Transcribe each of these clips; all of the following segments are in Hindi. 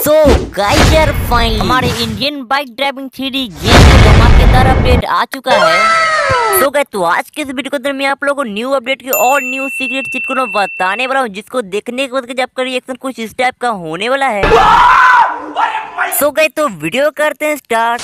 सो गाइस यार फाइनली हमारे Indian bike driving 3D game का धमाकेदार अपडेट आ चुका है। तो गाइस तो आज के इस वीडियो के अंदर मैं आप लोगों को न्यू अपडेट की और न्यू सीक्रेट चीज को बताने वाला हूँ, जिसको देखने के बाद आपका रिएक्शन कुछ इस टाइप का होने वाला है। सो गाइस तो वीडियो करते हैं स्टार्ट।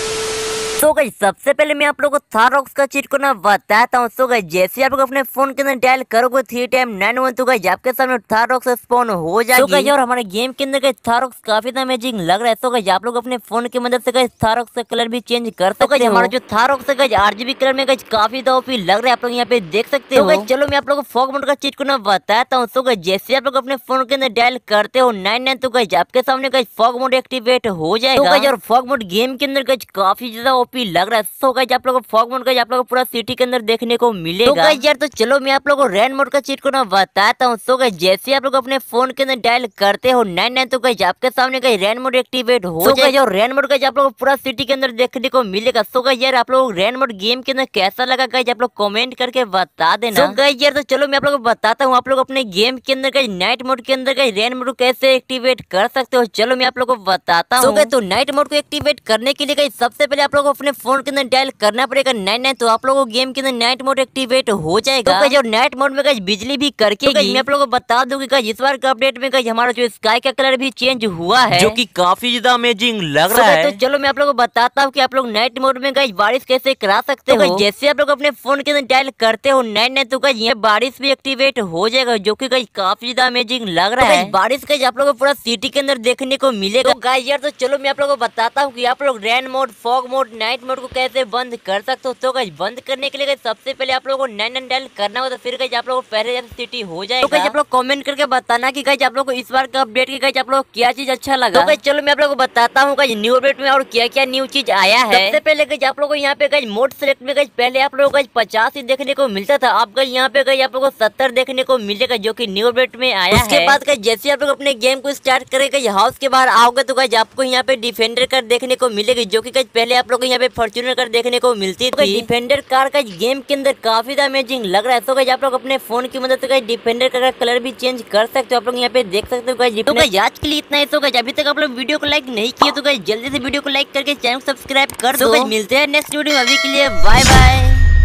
सो गाइस सबसे पहले मैं आप लोगों को थारॉक्स का चीट को बताता हूँ। सो गाइस जैसे आप लोग अपने फोन के अंदर डायल करोगे 3 टाइम 9 तो गाइस आपके सामने थारॉक्स स्पॉन हो जाएगी। तो गाइस और हमारे गेम के अंदर गाइस थारॉक्स काफी अमेजिंग लग रहा है। तो गाइस आप लोग अपने फोन की मदद से गाइस थारॉक्स का कलर भी चेंज कर सकते हो। हमारा जो थारॉक्स है गाइस RGB कलर में गाइस काफी ओपी लग रहा है, आप लोग यहाँ पे देख सकते हो। गाइस चलो मैं आप लोगों को फॉग मोड का चीट को बताता हूँ। सो गाइस जैसे आप लोग अपने फोन के अंदर डायल करते हो 9 तो गाइस आपके सामने गाइस फॉग मोड एक्टिवेट हो जाएगा। तो गाइस और फॉग मोड गेम के अंदर गाइस काफी ज्यादा ओपी लग रहा है। गाइस आप लोगों को फॉग मोड गाइस आप लोगों को पूरा सिटी के अंदर देखने को मिलेगा। तो गाइस यार तो चलो मैं आप लोगों को रेन मोड का चीट को बताता हूँ। सो गाइस जैसे आप लोग अपने फोन के अंदर डायल करते हो 9 तो गाइस आपके सामने गाइस रेन मोड एक्टिवेट हो जाएगा और रेन मोड गाइस आप लोगों को पूरा सिटी के अंदर देखने को मिलेगा। सो गाइस यार आप लोग रेन मोड गेम के अंदर कैसा लगा गाइस आप लोग कमेंट करके बता देना। तो गाइस यार तो चलो मैं आप लोगों को बताता हूँ, आप लोग अपने गेम के अंदर गाइस नाइट मोड के अंदर गाइस रेन मोड कैसे एक्टिवेट कर सकते हो। चलो मैं आप लोगों को बताता हूँ। तो नाइट मोड को एक्टिवेट करने के लिए गाइस सबसे पहले आप लोगों को अपने फोन के अंदर डायल करना पड़ेगा 9 तो आप लोगों को गेम के अंदर नाइट मोड एक्टिवेट हो जाएगा। तो नाइट मोड में गाइस बिजली भी करके तो मैं आप लोगों को बता दूं कि गाइस इस बार का अपडेट में गाइस हमारा जो स्काई का कलर भी चेंज हुआ है, जो कि काफी ज्यादा अमेजिंग लग रहा है। तो चलो मैं आप लोगों को बताता हूँ कि आप लोग नाइट मोड में गाइस बारिश कैसे करा सकते हो। जैसे आप लोग अपने फोन के अंदर डायल करते हो 9 तो गाइस ये बारिश भी एक्टिवेट हो जाएगा, जो कि गाइस काफी ज्यादा अमेजिंग लग रहा है। बारिश गाइस आप लोगों को पूरा सिटी के अंदर देखने को मिलेगा। तो गाइस यार तो चलो मैं आप लोगों को बताता हूँ कि आप लोग rain mode, fog mode, night mode को कैसे बंद कर सकते हो। तो गाइस बंद करने के लिए सबसे पहले आप लोगों को 9 डायल करना होगा, तो फिर गाइस आप लोगों को पहले जैसे सिटी हो जाएगा। तो गाइस आप लोग कमेंट करके बताना कि गाइस आप लोगों को इस बार का अपडेट की गाइस आप लोगों को क्या चीज अच्छा लगा। तो गाइस चलो मैं आप लोगों को बताता हूँ गाइस न्यू अपडेट में और क्या क्या न्यू चीज आया है। सबसे पहले गाइस आप लोगों को यहाँ पे गाइस मोड सेलेक्ट में गाइस पहले आप लोगों को गाइस 50 ही देखने को मिलता था, अब गाइस यहाँ पे गाइस आप लोगों को 70 देखने को मिलेगा, जो कि न्यू अपडेट में आया है। उसके बाद गाइस जैसे आप लोग अपने गेम को स्टार्ट करेगा हाउस के बाहर आओगे तो गाइस आपको यहाँ पे डिफेंडर कार देखने को मिलेगी, जो कि गाइस पहले आप लोग को यहाँ पे फॉर्च्यूनर कार देखने को मिलती थी। डिफेंडर कार का गेम के अंदर काफी अमेजिंग लग रहा है। तो गाइस आप लोग अपने फोन की मदद से गाइस डिफेंडर का कलर भी चेंज कर सकते हो, आप लोग यहाँ पे देख सकते हो गाइस। तो गाइस आज के लिए इतना ही। तो गाइस अभी तक आप लोग वीडियो को लाइक नहीं किए तो गाइस जल्दी से वीडियो को लाइक करके चैनल को सब्सक्राइब कर दो। गाइस मिलते हैं नेक्स्ट वीडियो में, अभी के लिए बाय बाय।